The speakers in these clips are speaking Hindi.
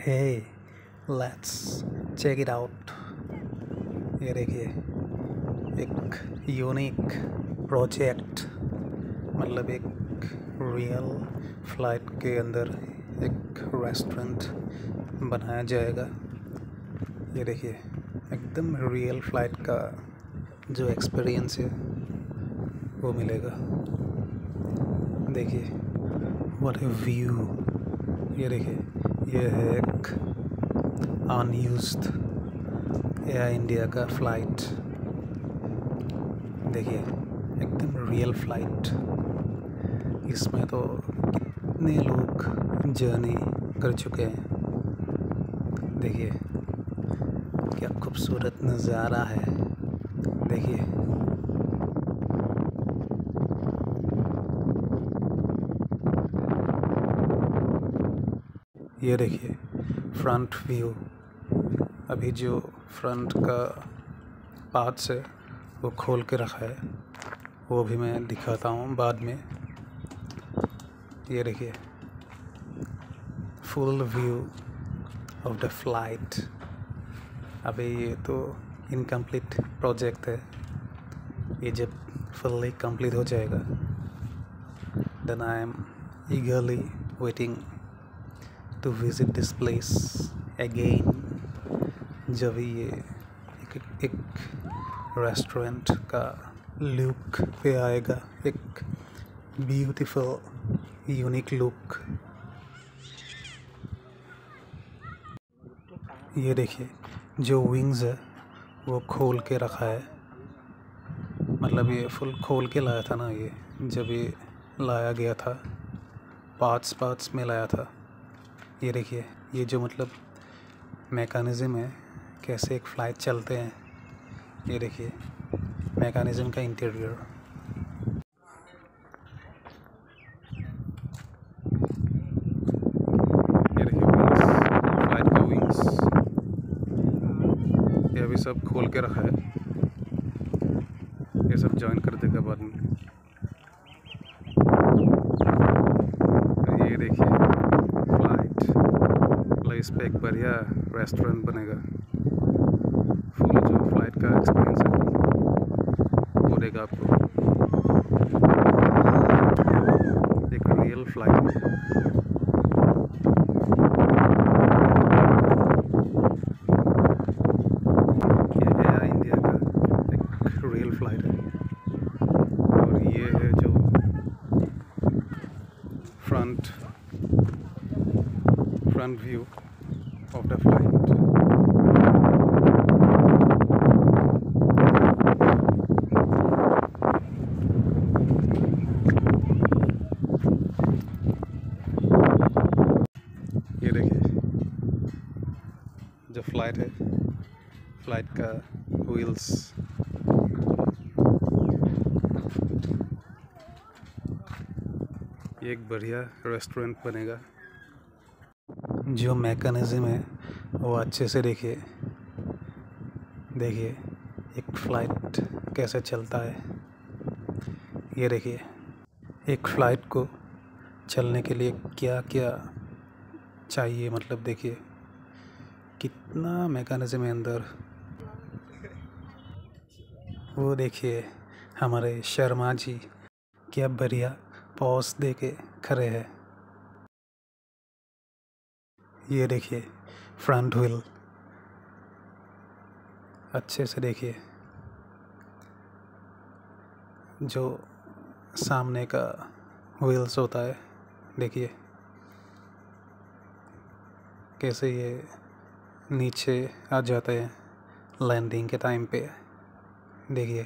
Hey, let's check it out। ये देखिए, एक यूनिक प्रोजेक्ट, मतलब एक रियल फ्लाइट के अंदर एक रेस्टोरेंट बनाया जाएगा। ये देखिए, एकदम रियल फ्लाइट का जो एक्सपीरियंस है वो मिलेगा। देखिए, व्हाट ए व्यू। ये देखिए, ये है एक अनयूज्ड एयर इंडिया का फ्लाइट। देखिए, एकदम रियल फ्लाइट। इसमें तो कितने लोग जर्नी कर चुके हैं। देखिए, क्या खूबसूरत नज़ारा है। देखिए, ये देखिए फ्रंट व्यू। अभी जो फ्रंट का पार्ट्स है वो खोल के रखा है, वो भी मैं दिखाता हूँ बाद में। ये देखिए, full view of the flight. अभी ये तो इनकम्प्लीट प्रोजेक्ट है, ये जब फुल्ली कंप्लीट हो जाएगा then I am eagerly waiting to visit this place again. जब ये एक रेस्टोरेंट का लुक पे आएगा, एक ब्यूटीफुल यूनिक लुक। ये देखिए, जो विंग्स है वो खोल के रखा है, मतलब ये फुल खोल के लाया था ना। ये जब ये लाया गया था, पार्ट्स में लाया था। ये देखिए, ये जो मतलब मैकेनिज़्म है, कैसे एक फ़्लाइट चलते हैं। ये देखिए मैकेनिज़्म का इंटीरियर। ये देखिए विंग्स, फ्लाइट का विंग्स, ये अभी सब खोल के रखा है। ये सब जॉइन कर देगा बाद में। ये देखिए इस पे एक बढ़िया रेस्टोरेंट बनेगा। फुल जो फ्लाइट का एक्सपीरियंस है वो देगा आपको। एक रियल फ्लाइट है। ये एयर इंडिया का एक रियल फ्लाइट है, और ये है जो front view of the flight। ये देखिए, जो फ्लाइट है, फ्लाइट का व्हील्स। ये एक बढ़िया रेस्टोरेंट बनेगा। जो मैकेनिज़्म है वो अच्छे से देखिए एक फ़्लाइट कैसे चलता है। ये देखिए, एक फ़्लाइट को चलने के लिए क्या क्या चाहिए, मतलब देखिए कितना मैकेनिज़्म है अंदर। वो देखिए हमारे शर्मा जी क्या बढ़िया पॉज दे के खड़े हैं। ये देखिए फ्रंट व्हील, अच्छे से देखिए। जो सामने का व्हील्स होता है, देखिए कैसे ये नीचे आ जाते हैं लैंडिंग के टाइम पे। देखिए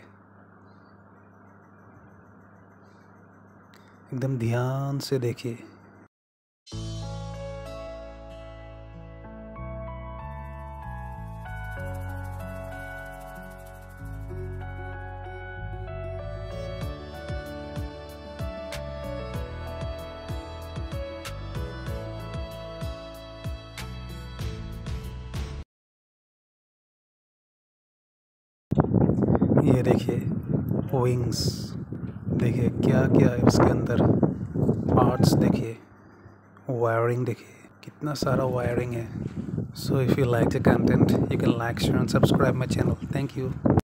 एकदम ध्यान से देखिए। ये देखिए विंग्स, देखिए क्या क्या है उसके अंदर। पार्ट्स देखिए, वायरिंग देखिए, कितना सारा वायरिंग है. So if you like the content, you can like, share and subscribe my channel. Thank you.